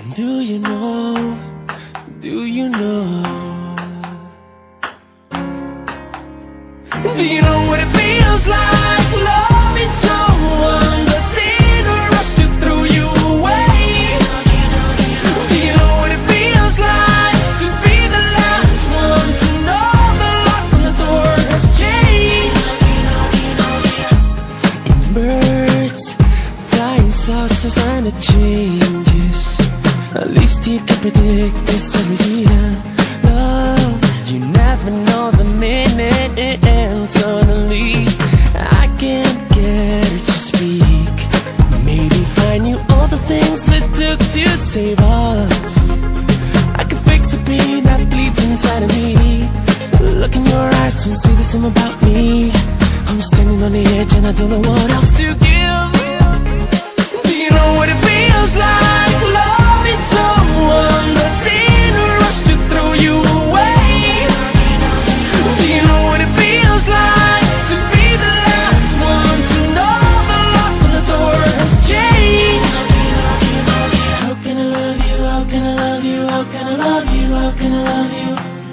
And do you know, do you know, do you know what it feels like loving someone that's in a rush to throw you away? Do you know what it feels like to be the last one to know the lock on the door has changed? Birds flying saucers and it changes. At least you can predict this every year. Love, you never know the minute and suddenly I can't get her to speak. Maybe find you all the things it took to save us. I can fix the pain that bleeds inside of me. Look in your eyes to say the same about me. I'm standing on the edge and I don't know what else to give. Do you know what it feels like loving someone that's in a rush to throw you away? Do you know what it feels like to be the last one to know the lock on the door has changed? How can I love you, how can I love you, how can I love you, how can I love you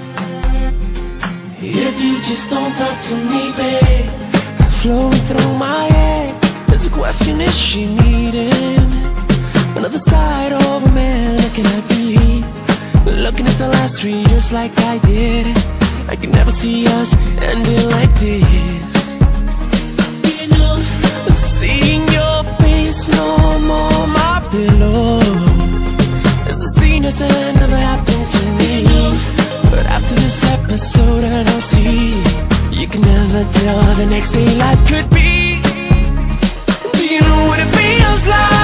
if you just don't talk to me, babe? Flowing through my head, there's a question, is she needing another side of a man? Looking at me, looking at the last 3 years like I did. I can never see us ending like this. You know, seeing your face no more my pillow. It's a scene that's never happened to me. But after this episode and I'll see, you can never tell the next day life could be. Do you know what it feels like